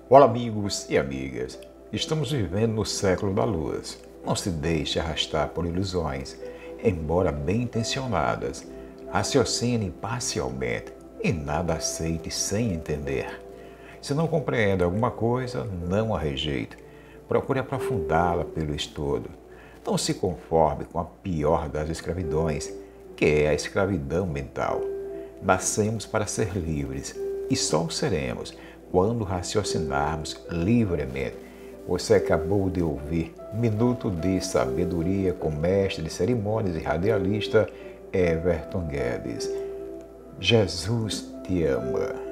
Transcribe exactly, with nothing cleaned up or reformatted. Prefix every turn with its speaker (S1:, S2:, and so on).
S1: Olá, amigos e amigas. Estamos vivendo no século da luz. Não se deixe arrastar por ilusões, embora bem intencionadas. Raciocine imparcialmente e nada aceite sem entender. Se não compreende alguma coisa, não a rejeite. Procure aprofundá-la pelo estudo. Não se conforme com a pior das escravidões, que é a escravidão mental. Nascemos para ser livres e só o seremos quando raciocinarmos livremente. Você acabou de ouvir Minuto de Sabedoria com mestre de cerimônias e radialista Everton Guedes. Jesus te ama.